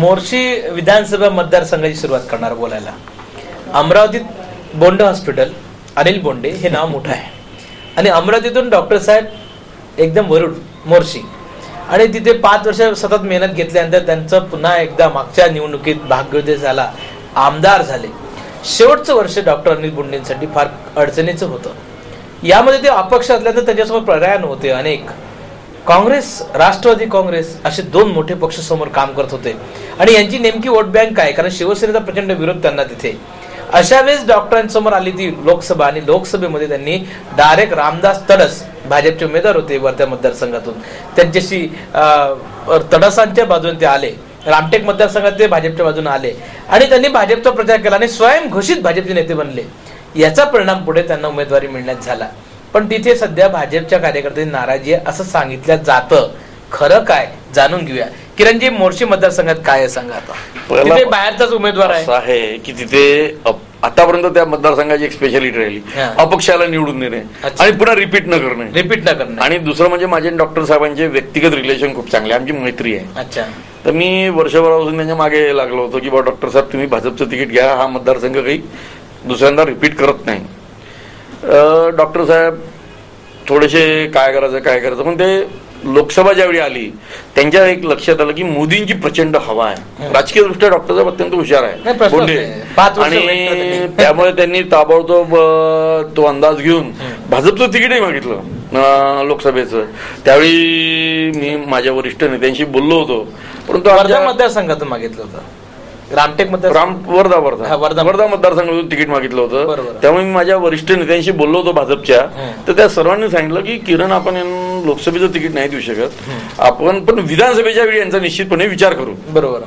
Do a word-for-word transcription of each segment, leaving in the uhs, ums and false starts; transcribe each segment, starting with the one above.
मोर्शी विधानसभा मतदारसंघाची सुरुवात करणार बोलायला. अमरावतीत बोंडे हॉस्पिटल, अनिल बोंडे हे नाव मोठं आहे आणि अमरावतीतून डॉक्टर साहेब एकदम वरुड मोर्शी आणि तिथे पाच वर्ष सतत मेहनत घेतल्यानंतर त्यांचं पुन्हा एकदा मागच्या निवडणुकीत भाग्योदय झाला, आमदार झाले. शेवटचं वर्ष डॉक्टर अनिल बोंडेंसाठी फार अडचणीचं होतं. यामध्ये ते अपक्ष असल्यानंतर त्यांच्यासमोर पर्याय नव्हते. अनेक काँग्रेस, राष्ट्रवादी काँग्रेस असे दोन मोठे पक्ष समोर काम करत होते आणि यांची नेमकी वोट बँक काय, कारण शिवसेनेचा प्रचंड विरोध त्यांना तिथे. अशा वेळेस डॉक्टरांसमोर आली ती लोकसभा आणि लोकसभेमध्ये त्यांनी डायरेक्ट रामदास तडस, भाजपचे उमेदवार होते वर्धा मतदारसंघातून, त्यांच्याशी तडसांच्या बाजूने ते आले. रामटेक मतदारसंघात ते भाजपच्या बाजूने आले आणि त्यांनी भाजपचा प्रचार केला आणि स्वयंघोषित भाजपचे नेते बनले. याचा परिणाम पुढे त्यांना उमेदवारी मिळण्यात झाला. पण तिथे सध्या भाजपच्या कार्यकर्त्यांची नाराजी आहे असं सांगितलं जातं. खरं काय जाणून घेऊया. किरणजी, मोर्शी मतदारसंघात काय आहे सांगा. आता तिथे बाहेरचाच उमेदवार आहे की तिथे आतापर्यंत त्या मतदारसंघाची एक स्पेशालिटी राहिली अपक्षाला निवडून देणे आणि पुन्हा रिपीट न करणे रिपीट न करणे आणि दुसरं म्हणजे माझे डॉक्टर साहेबांचे व्यक्तिगत रिलेशन खूप चांगले, आमची मैत्री आहे. अच्छा. तर मी वर्षभरापासून त्यांच्या मागे लागलो होतो की बा डॉक्टर साहेब तुम्ही भाजपचं तिकीट घ्या, हा मतदारसंघ काही दुसऱ्यांदा रिपीट करत नाही. डॉक्टर साहेब थोडेसे काय करायचं काय करायचं पण ते लोकसभा ज्यावेळी आली त्यांच्या एक लक्षात आलं की मोदींची प्रचंड हवा आहे. राजकीय दृष्ट्या डॉक्टर साहेब अत्यंत हुशार आहे बोंडे आणि त्यामुळे त्यांनी ताबडतोब तो अंदाज घेऊन भाजपचं तिकीटही मागितलं लोकसभेचं. त्यावेळी मी माझ्या वरिष्ठ नेत्यांशी बोललो होतो, परंतु वर्धा मतदारसंघातून मागितलं होतं. रामटेक मतदार राम वर्धा वर्धा वर्धा मतदारसंघातून तिकीट मागितलं होतं. त्यामुळे मी माझ्या वरिष्ठ नेत्यांशी बोललो होतो भाजपच्या, तर त्या सर्वांनी सांगितलं की किरण आपण लोकसभेचं तिकीट नाही देऊ शकत, आपण पण विधानसभेच्या वेळी यांचा निश्चितपणे विचार करू. बरोबर.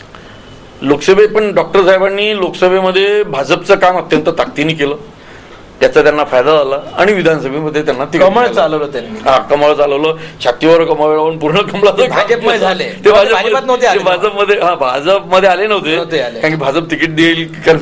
लोकसभेत पण डॉक्टर साहेबांनी लोकसभेमध्ये भाजपचं काम अत्यंत ताकदीने केलं, त्याचा त्यांना फायदा झाला आणि विधानसभेमध्ये त्यांना कमळ चालवलं त्यांनी. हा कमळ चालवलं, छातीवर कमळ लावून पूर्ण कमळाचं भाजपमध्ये झाले. ते भाजपमध्ये भाजपमध्ये हा भाजपमध्ये आले नव्हते कारण की भाजप तिकीट देईल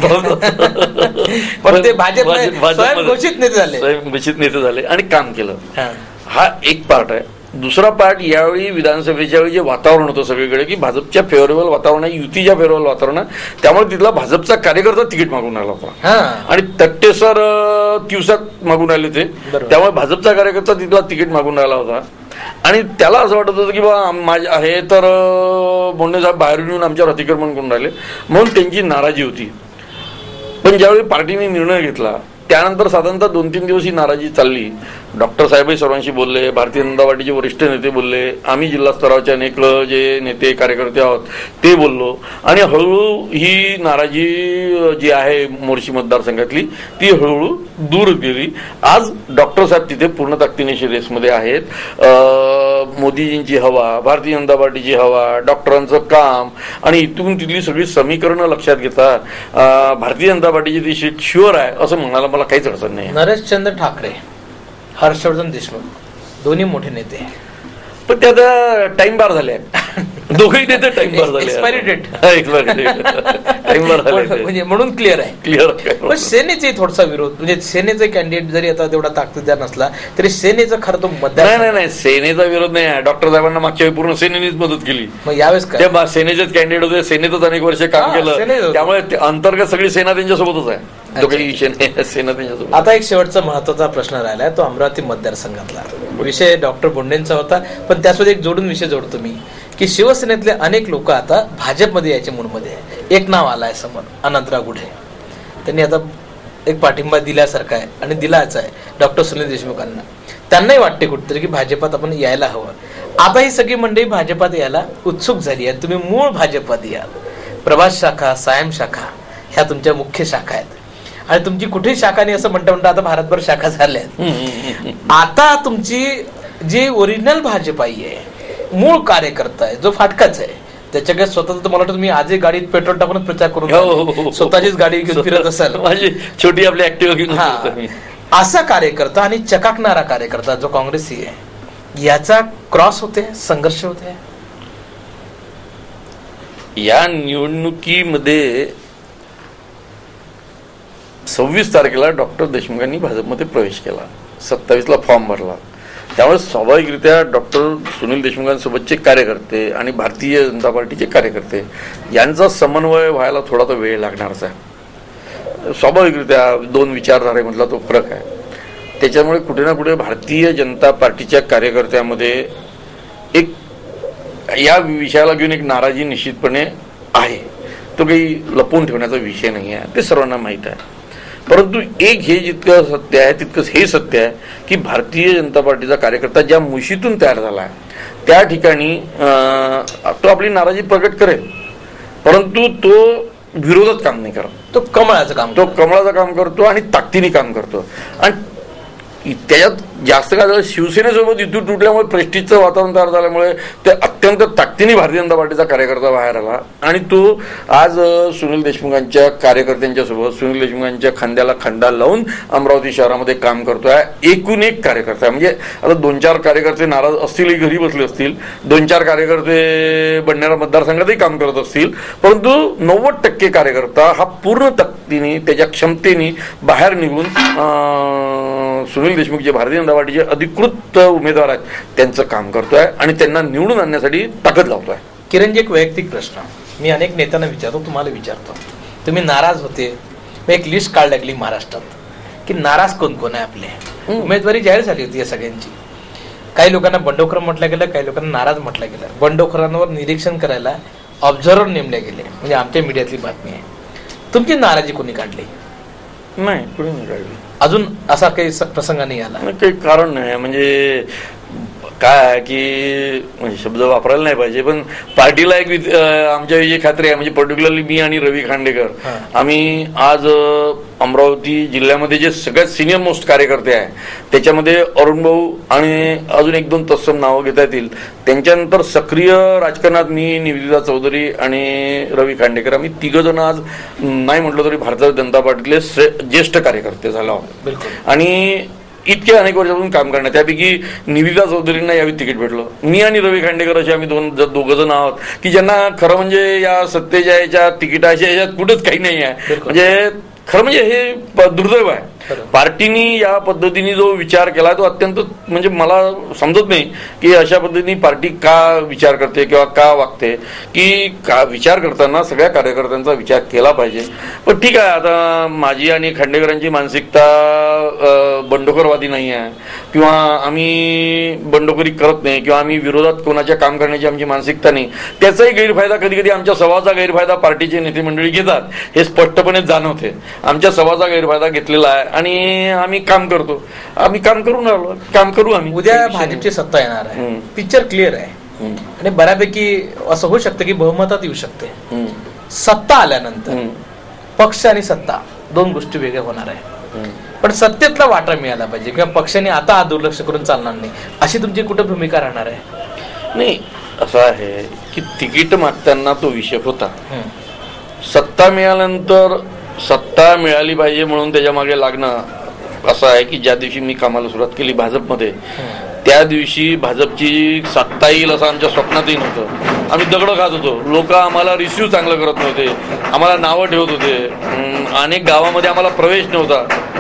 पण ते भाजप घोषित नेते झाले स्वयंघोषित नेते झाले आणि काम केलं. हा एक पार्ट आहे. दुसरा पार्ट, यावेळी विधानसभेच्या वेळी जे वातावरण होतं सगळीकडे की भाजपच्या फेवरेबल वातावरण आहे, युतीच्या फेवरेबल वातावरण आहे, त्यामुळे तिथला भाजपचा कार्यकर्ता तिकीट मागून आला होता आणि तट्टेसर दिवसात मागून आले ते, त्यामुळे भाजपचा कार्यकर्ता तिथला तिकीट मागून राहिला होता आणि त्याला असं वाटत होतं की बा माझ्या हे तर बोंडे साहेब बाहेरून येऊन आमच्यावर अतिक्रमण करून राहिले म्हणून त्यांची नाराजी होती. पण ज्यावेळी पार्टीने निर्णय घेतला त्यानंतर साधारणतः दोन तीन दिवस ही नाराजी चालली. डॉक्टर साहेबही सर्वांशी बोलले, भारतीय जनता पार्टीचे वरिष्ठ नेते बोलले, आम्ही जिल्हा स्तरावरचे अनेक जे नेते कार्यकर्ते आहोत ते बोललो आणि हळूहळू ही नाराजी जी आहे मोर्शी मतदारसंघातली ती हळूहळू दूर गेली. आज डॉक्टर साहेब तिथे पूर्ण ताकदीने रेसमध्ये आहेत. मोदीजींची हवा, भारतीय जनता पार्टीची हवा, डॉक्टरांचं काम आणि इथून तिथली सगळी समीकरणं लक्षात घेता भारतीय जनता पार्टीची ती सीट शुअर आहे असं म्हणायला मला काहीच अडचण नाही. नरेशचंद्र ठाकरे, हर्षवर्धन देशमुख दोन्ही मोठे नेते, पण ते आता टाइम बार झाले दोघही नेते टाइम बार झाले. एक्सपायरी डेट टाइम बार झाले म्हणजे म्हणून क्लिअर आहे क्लिअर. पण सेनेचा थोडासा विरोध, म्हणजे सेनेचा कॅन्डिडेट जरी आता तेवढा ताकदीदार नसला तरी सेनेचा खरं तो मतदार नाही नाही सेनेचा विरोध नाही आहे. डॉक्टर साहेबांना मागच्या वेळी पूर्ण सेनेनेच मदत केली. मग यावेळेस काय सेनेचेच कॅन्डिडेट होते, सेनेतच अनेक वर्ष काम केलं, त्यामुळे अंतर्गत सगळी सेना त्यांच्यासोबतच आहे. आता एक शेवटचा महत्वाचा प्रश्न राहिलाय तो अमरावती मतदारसंघातला विषय डॉक्टर बोंडेंचा होता, पण त्यासोबत एक जोडून विषय जोडतो मी की शिवसेनेतले अनेक लोक आता भाजपमध्ये यायच्या मूडमध्ये आहे. एक नाव आलाय समोर, अनंतराव गुढे. त्यांनी आता एक पाठिंबा दिल्यासारखा आहे आणि दिलाच आहे डॉक्टर सुनील देशमुखांना. त्यांनाही वाटते कुठेतरी की भाजपात आपण यायला हवं. आता ही सगळी मंडळी भाजपात यायला उत्सुक झाली आहे. तुम्ही मूळ भाजपात या, प्रभास शाखा, सायम शाखा ह्या तुमच्या मुख्य शाखा आहेत आणि तुमची कुठेही शाखा नाही असं म्हणता म्हणता आता भारतभर शाखा झाल्या आहेत. आता तुमची जी ओरिजिनल भाजपाई आहे, मूळ कार्यकर्ता आहे, जो फाटकाच आहे, त्याच्याकडे स्वतः तर मला वाटतं तुम्ही आजही गाडीत पेट्रोल टाकूनच प्रचार करून स्वतःचीच गाडी घेऊन फिरत असाल, माझी छोटी आपली ऍक्टिव्ह घेऊन. असा कार्यकर्ता आणि चकाकणारा कार्यकर्ता जो काँग्रेसी आहे याचा क्रॉस होते, संघर्ष होते. या निवडणुकीमध्ये सव्वीस तारखेला डॉक्टर देशमुखांनी भाजपमध्ये प्रवेश केला, सत्तावीसला फॉर्म भरला, त्यामुळे स्वाभाविकरित्या डॉक्टर सुनील देशमुखांसोबतचे कार्यकर्ते आणि भारतीय जनता पार्टीचे कार्यकर्ते यांचा समन्वय व्हायला थोडा तो वेळ लागणारच आहे. स्वाभाविकरित्या दोन विचारधारेमधला तो फरक आहे. त्याच्यामुळे कुठे ना कुठे भारतीय जनता पार्टीच्या कार्यकर्त्यामध्ये एक या विषयाला घेऊन एक नाराजी निश्चितपणे आहे. तो काही लपवून ठेवण्याचा विषय नाही आहे, ते सर्वांना माहीत आहे. परंतु एक हे जितकं सत्य आहे तितकंच हे सत्य आहे की भारतीय जनता पार्टीचा कार्यकर्ता ज्या मुशीतून तयार झाला आहे त्या ठिकाणी तो आपली नाराजी प्रकट करेल, परंतु तो विरोधात काम नाही करत. तो कमळाचं काम तो कमळाचं काम करतो आणि ताकदीने काम करतो. आणि त्याच्यात जास्त काय झालं, शिवसेनेसोबत युती तुटल्यामुळे प्रेस्टिजचं वातावरण तयार झाल्यामुळे ते अत्यंत ताकदीने भारतीय जनता पार्टीचा कार्यकर्ता बाहेर आला आणि तो आज सुनील देशमुखांच्या कार्यकर्त्यांच्या सोबत सुनील देशमुखांच्या खांद्याला खांदा लावून अमरावती शहरामध्ये काम करतोय. एकूण एक कार्यकर्ता म्हणजे आता दोन चार कार्यकर्ते नाराज असतीलही, घरी बसले असतील, दोन चार कार्यकर्ते बंडारा मतदारसंघातही काम करत असतील, परंतु नव्वद टक्के कार्यकर्ता हा पूर्ण ताकदीने त्याच्या क्षमतेने बाहेर निघून सुनील देशमुख जे भारतीय जनता पार्टीचे अधिकृत उमेदवार आहेत त्यांचं काम करतोय आणि त्यांना निवडून आणण्यासाठी ताकद लावतोय. किरणजी, एक वैयक्तिक प्रश्न मी अनेक नेत्यांना विचारतो, तुम्हाला विचारतो. तुम्ही नाराज होते, मी एक लिस्ट काढ लागली महाराष्ट्रात की नाराज कोण कोण आहे आपले. उमेदवारी जाहीर झाली होती या सगळ्यांची. काही लोकांना बंडखोर म्हटलं गेलं, काही लोकांना नाराज म्हटलं गेलं. बंडखोरांवर निरीक्षण करायला ऑब्झर्व्हर नेमले गेले, म्हणजे आमच्या मीडियातली बातमी आहे. तुमची नाराजी कोणी काढली? नाही, कोणी नाही काढली. अजून असा काही प्रसंग नाही आला? काही कारण नाही. म्हणजे काय की म्हणजे शब्द वापरायला नाही पाहिजे, पण पार्टीला एक आमच्या विजय खात्री आहे. म्हणजे पर्टिक्युलरली मी आणि रवी खांडेकर आम्ही आज अमरावती जिल्ह्यामध्ये जे सगळ्यात सिनियर मोस्ट कार्यकर्ते आहे त्याच्यामध्ये अरुण भाऊ आणि अजून एक दोन तत्सम नावं घेता येतील. त्यांच्यानंतर सक्रिय राजकारणात मी, निवेदिता चौधरी आणि रवी खांडेकर आम्ही तिघ जण आज नाही म्हटलं तरी भारतीय जनता पार्टीतले ज्येष्ठ कार्यकर्ते झालो आहोत. आणि इतके अनेक वर्षापासून काम करणार. त्यापैकी निवेदिता चौधरींना यावेळी तिकीट भेटलं. मी आणि रवी खांडेकर असे आम्ही दोन दोघं जण आहोत की ज्यांना खरं म्हणजे या सत्तेच्या याच्या तिकिटाच्या याच्यात कुठंच काही नाही आहे. म्हणजे खरं म्हणजे हे दुर्दैव आहे. पार्टीनी या पद्धतीने जो विचार केला तो अत्यंत म्हणजे मला समजत नाही की अशा पद्धतीने पार्टी का विचार करते किंवा का वागते. की का विचार करताना सगळ्या कार्यकर्त्यांचा विचार केला पाहिजे. पण ठीक आहे, आता माझी आणि खांडेकरांची मानसिकता बंडखोरवादी नाही आहे किंवा आम्ही बंडखोरी करत नाही किंवा आम्ही विरोधात कोणाच्या काम करण्याची आमची मानसिकता नाही. त्याचाही गैरफायदा कधी कधी आमच्या सभाचा गैरफायदा पार्टीचे नेते मंडळी घेतात, हे स्पष्टपणे जाणवते. आमच्या सभाचा गैरफायदा घेतलेला आहे आणि आम्ही काम करतो, आम्ही काम करून राहिलो, काम करू आम्ही. उद्या भाजपची सत्ता येणार आहे, पिक्चर क्लिअर आहे आणि बऱ्यापैकी असं होऊ शकतं की बहुमतात येऊ शकते. सत्ता आल्यानंतर पक्ष आणि सत्ता दोन गोष्टी वेगळ्या होणार आहे, पण सत्तेतला वाटा मिळाला पाहिजे किंवा पक्षाने आता दुर्लक्ष करून चालणार नाही, अशी तुमची कुठे भूमिका राहणार आहे? नाही, असं आहे की तिकीट मागताना तो विषय होता. सत्ता मिळाल्यानंतर सत्ता मिळाली पाहिजे म्हणून त्याच्या मागे लागणं असं आहे की ज्या दिवशी मी कामाला सुरुवात केली भाजपमध्ये त्या दिवशी भाजपची सत्ता येईल असं आमच्या स्वप्नातही नव्हतं. आम्ही दगडं खात होतो, लोक आम्हाला रिसिव्ह चांगलं करत नव्हते, आम्हाला नावं ठेवत होते, अनेक गावामध्ये आम्हाला प्रवेश नव्हता.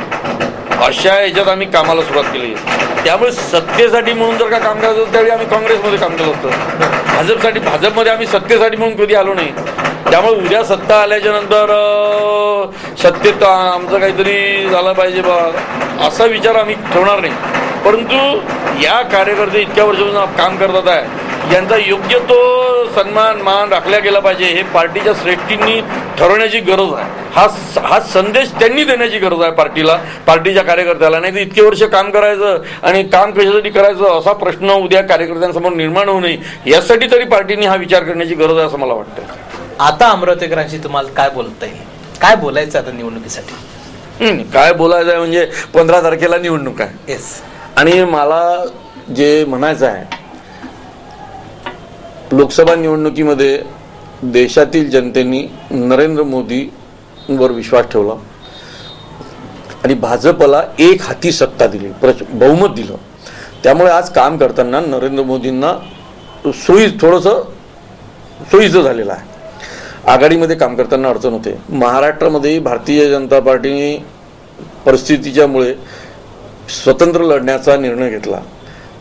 अशा याच्यात आम्ही कामाला सुरुवात केली. त्यामुळे सत्तेसाठी म्हणून जर का काम करायचं होतं त्यावेळी आम्ही काँग्रेसमध्ये काम केलं असतं. भाजपसाठी भाजपमध्ये आम्ही सत्तेसाठी म्हणून कधी आलो नाही. त्यामुळे उद्या सत्ता आल्याच्या नंतर सत्तेत आमचं काहीतरी झालं पाहिजे बा असा विचार आम्ही ठेवणार नाही. परंतु या कार्यकर्ते इतक्या वर्षापासून काम करतात आहे, यांचा योग्य तो सन्मान मान राखला गेला पाहिजे हे पार्टीच्या श्रेष्ठींनी ठरवण्याची गरज आहे. हा हा संदेश त्यांनी देण्याची गरज आहे पार्टीला, पार्टीच्या कार्यकर्त्याला. नाही तर इतके वर्ष काम करायचं आणि काम कशासाठी करायचं असा प्रश्न उद्या कार्यकर्त्यांसमोर निर्माण होऊ नये यासाठी तरी पार्टीने हा विचार करण्याची गरज आहे असं मला वाटतं. आता अमरावतीकरांशी तुम्हाला काय बोलता येईल, काय बोलायचं आता निवडणुकीसाठी? काय बोलायचं आहे म्हणजे पंधरा तारखेला निवडणूक आहे. येस. आणि मला जे म्हणायचं आहे, लोकसभा निवडणुकीमध्ये देशातील जनतेने नरेंद्र मोदीवर विश्वास ठेवला आणि भाजपला एक हाती सत्ता दिली, बहुमत दिलं. त्यामुळे आज काम करताना नरेंद्र मोदींना सोयी थोडंसं सोयीचं झालेलं आहे. आघाडीमध्ये काम करताना अडचण होते. महाराष्ट्रामध्ये भारतीय जनता पार्टीने परिस्थितीच्यामुळे स्वतंत्र लढण्याचा निर्णय घेतला.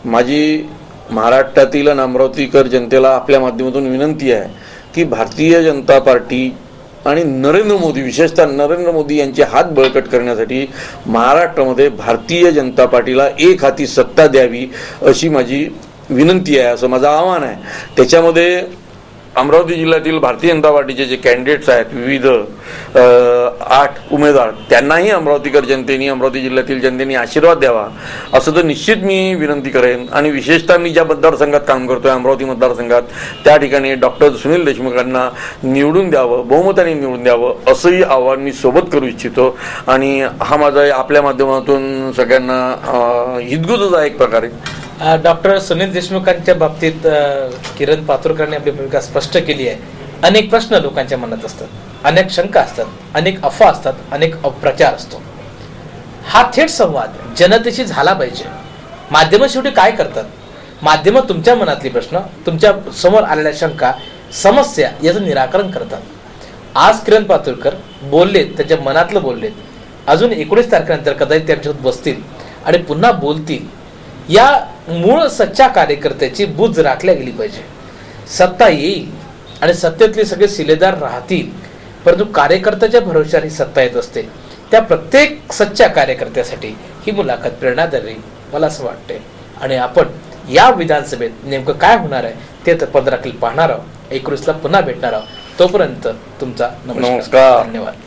माझी महाराष्ट्रातील आणि अमरावतीकर जनतेला आपल्या माध्यमातून विनंती आहे की भारतीय जनता पार्टी आणि नरेंद्र मोदी, विशेषतः नरेंद्र मोदी यांचे हात बळकट करण्यासाठी महाराष्ट्रामध्ये भारतीय जनता पार्टीला एक हाती सत्ता द्यावी अशी माझी विनंती आहे, असं माझं आव्हान आहे. त्याच्यामध्ये अमरावती जिल्ह्यातील भारतीय जनता पार्टीचे जे कॅन्डिडेट्स आहेत, विविध आठ उमेदवार, त्यांनाही अमरावतीकर जनतेने, अमरावती जिल्ह्यातील जनतेने आशीर्वाद द्यावा असं तर निश्चित मी विनंती करेन. आणि विशेषतः मी ज्या मतदारसंघात काम करतोय, अमरावती मतदारसंघात, त्या ठिकाणी डॉक्टर सुनील देशमुखांना निवडून द्यावं, बहुमताने निवडून द्यावं असंही आव्हान मी सोबत करू इच्छितो. आणि हा माझा आपल्या माध्यमातून सगळ्यांना हितगुजच आहे एक प्रकारे. डॉक्टर सुनील देशमुखांच्या बाबतीत किरण पातुरकरांनी आपली भूमिका स्पष्ट केली आहे. अनेक प्रश्न लोकांच्या मनात असतात, अनेक शंका असतात, अनेक अफवा असतात, अनेक अप्रचार असतो. हा थेट संवाद जनतेशी झाला पाहिजे. माध्यम शेवटी काय करतात? माध्यम तुमच्या मनातली प्रश्न, तुमच्या समोर आलेल्या शंका, समस्या याचं निराकरण करतात. आज किरण पातुरकर बोललेत, त्यांच्या मनातलं बोललेत. अजून एकोणीस तारखेनंतर कदाचित त्यांच्यासोबत बसतील आणि पुन्हा बोलतील. या मूळ सच्चा कार्यकर्त्याची बुज राखल्या गेली पाहिजे. सत्ता येईल आणि सत्तेतले सगळे शिलेदार राहतील, परंतु कार्यकर्त्याच्या भरोश्यावर ही सत्ता येत असते. त्या प्रत्येक सच्च्या कार्यकर्त्यासाठी ही मुलाखत प्रेरणादायी मला असं वाटते. आणि आपण या विधानसभेत नेमकं काय होणार आहे ते तर पंधरा तारखेला पाहणार आहोत, एकोणीसला पुन्हा भेटणार आहोत. तोपर्यंत तुमचा नमस्कार, धन्यवाद.